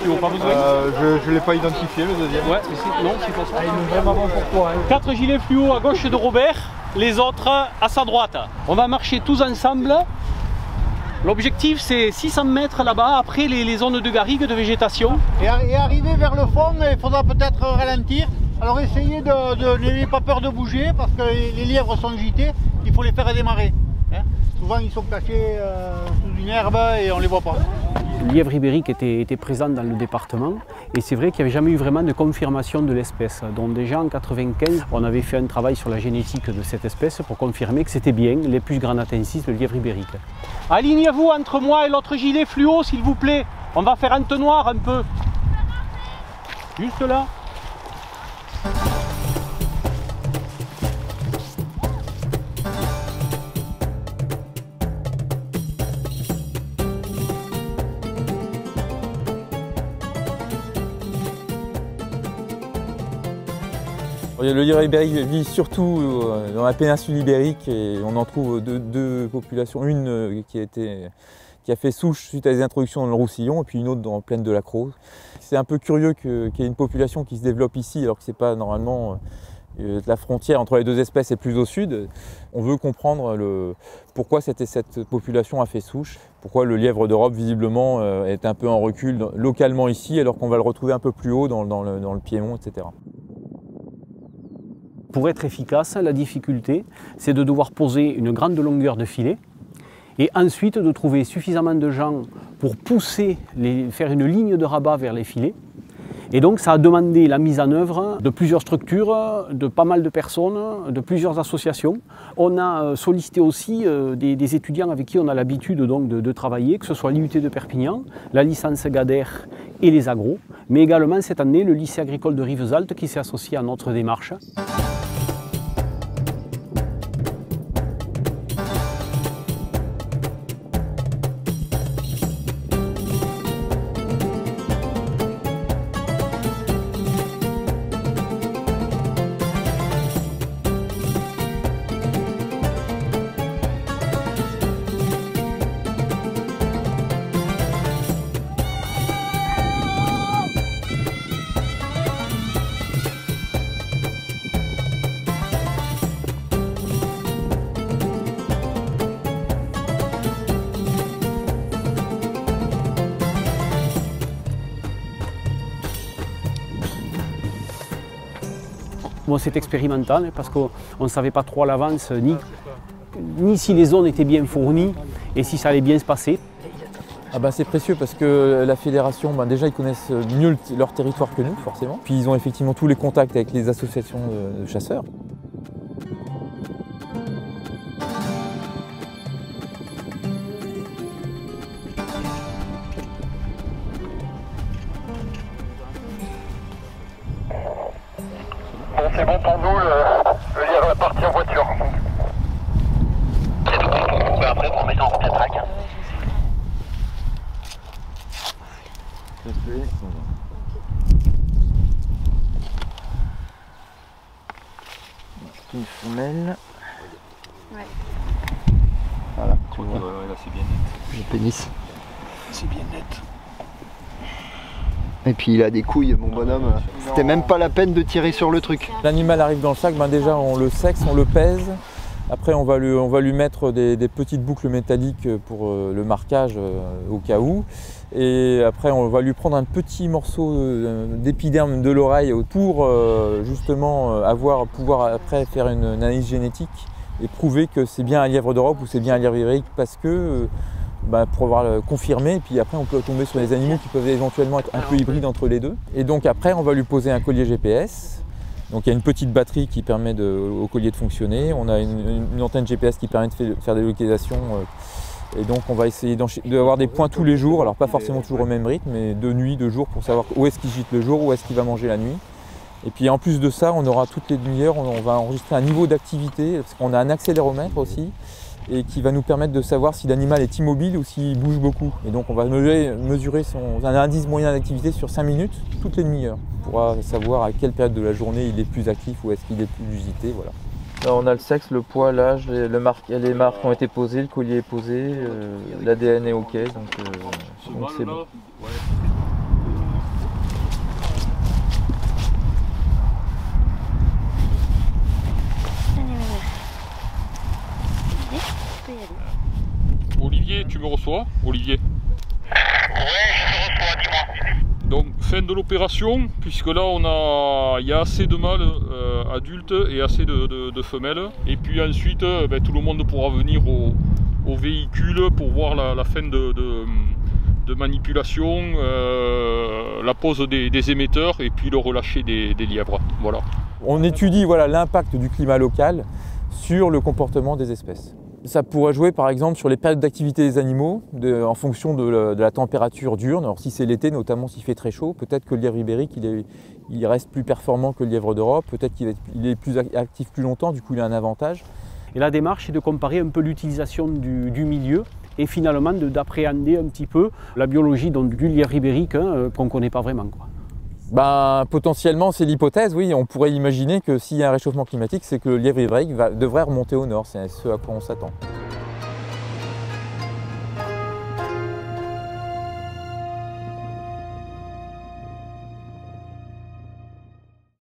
fluo, pas besoin. Je ne l'ai pas identifié le deuxième. Ouais, mais si, non, c'est pas ça. Ah, il est vraiment bon pour toi. Hein. 4 gilets fluo à gauche de Robert, les autres à sa droite. On va marcher tous ensemble. L'objectif c'est 600 mètres là-bas, après les zones de garrigue, de végétation. Et arriver vers le fond, il faudra peut-être ralentir. Alors essayez n'ayez pas peur de bouger parce que les lièvres sont gités, il faut les faire démarrer. Hein. Souvent ils sont cachés sous une herbe et on ne les voit pas. Le lièvre ibérique était présent dans le département et c'est vrai qu'il n'y avait jamais eu vraiment de confirmation de l'espèce. Donc déjà en 1995, on avait fait un travail sur la génétique de cette espèce pour confirmer que c'était bien l'Epus granatensis, le lièvre ibérique. Alignez-vous entre moi et l'autre gilet fluo s'il vous plaît. On va faire entonnoir un peu. Juste là. Le lièvre ibérique vit surtout dans la péninsule ibérique et on en trouve deux populations. Une qui a fait souche suite à des introductions dans le Roussillon et puis une autre dans la plaine de la Crau. C'est un peu curieux qu'il y ait une population qui se développe ici alors que ce n'est pas normalement la frontière entre les deux espèces est plus au sud. On veut comprendre pourquoi cette population a fait souche, pourquoi le lièvre d'Europe visiblement est un peu en recul localement ici alors qu'on va le retrouver un peu plus haut dans le Piémont, etc. Pour être efficace, la difficulté, c'est de devoir poser une grande longueur de filet et ensuite de trouver suffisamment de gens pour pousser, faire une ligne de rabat vers les filets. Et donc ça a demandé la mise en œuvre de plusieurs structures, de pas mal de personnes, de plusieurs associations. On a sollicité aussi des étudiants avec qui on a l'habitude de travailler, que ce soit l'IUT de Perpignan, la licence GADER et les agros, mais également cette année le lycée agricole de Rivesaltes qui s'est associé à notre démarche. Bon, c'est expérimental parce qu'on ne savait pas trop à l'avance ni si les zones étaient bien fournies et si ça allait bien se passer. Ah ben, c'est précieux parce que la fédération, déjà ils connaissent mieux leur territoire que nous forcément. Puis ils ont effectivement tous les contacts avec les associations de chasseurs. Bon, c'est bon pour nous, le lièvre est parti en voiture. C'est tout bon pour nous, après on met en route la traque. Une femelle. Ouais. Voilà, tu vois. Là c'est bien net. Le pénis. C'est bien net. Et puis il a des couilles, mon bonhomme. C'était même pas la peine de tirer sur le truc. L'animal arrive dans le sac, déjà on le sexe, on le pèse. Après on va lui mettre des petites boucles métalliques pour le marquage au cas où. Et après on va lui prendre un petit morceau d'épiderme de l'oreille pour justement pouvoir après faire une analyse génétique et prouver que c'est bien un lièvre d'Europe ou c'est bien un lièvre ibérique parce que pour avoir confirmé, et puis après on peut tomber sur des animaux qui peuvent éventuellement être un peu hybrides entre les deux. Et donc après on va lui poser un collier GPS. Donc il y a une petite batterie qui permet au collier de fonctionner. On a une antenne GPS qui permet de faire des localisations. Et donc on va essayer d'avoir des points tous les jours, alors pas forcément toujours au même rythme, mais de nuit, de jour, pour savoir où est-ce qu'il gîte le jour, où est-ce qu'il va manger la nuit. Et puis en plus de ça, on aura toutes les demi-heures, on va enregistrer un niveau d'activité, parce qu'on a un accéléromètre aussi, et qui va nous permettre de savoir si l'animal est immobile ou s'il bouge beaucoup. Et donc on va mesurer son indice moyen d'activité sur 5 minutes, toutes les demi-heures. On pourra savoir à quelle période de la journée il est plus actif ou est-ce qu'il est plus agité. Voilà. Là on a le sexe, le poids, l'âge, les marques ont été posées, le collier est posé, l'ADN est ok, donc c'est bon. me reçois, Olivier? Ouais, je te reçois, dis-moi. Donc fin de l'opération, puisque là il y a assez de mâles adultes et assez de femelles. Et puis ensuite tout le monde pourra venir au véhicule pour voir la fin de manipulation, la pose des émetteurs et puis le relâcher des lièvres. Voilà. On étudie l'impact du climat local sur le comportement des espèces. Ça pourrait jouer par exemple sur les périodes d'activité des animaux en fonction de la température diurne. Alors si c'est l'été, notamment s'il fait très chaud, peut-être que le lièvre ibérique il reste plus performant que le lièvre d'Europe, peut-être qu'il est plus actif plus longtemps, du coup il a un avantage. Et la démarche est de comparer un peu l'utilisation du milieu et finalement d'appréhender un petit peu la biologie du lièvre ibérique qu'on ne connaît pas vraiment, quoi. Potentiellement, c'est l'hypothèse, oui. On pourrait imaginer que s'il y a un réchauffement climatique, c'est que le lièvre ibérique devrait remonter au nord. C'est ce à quoi on s'attend.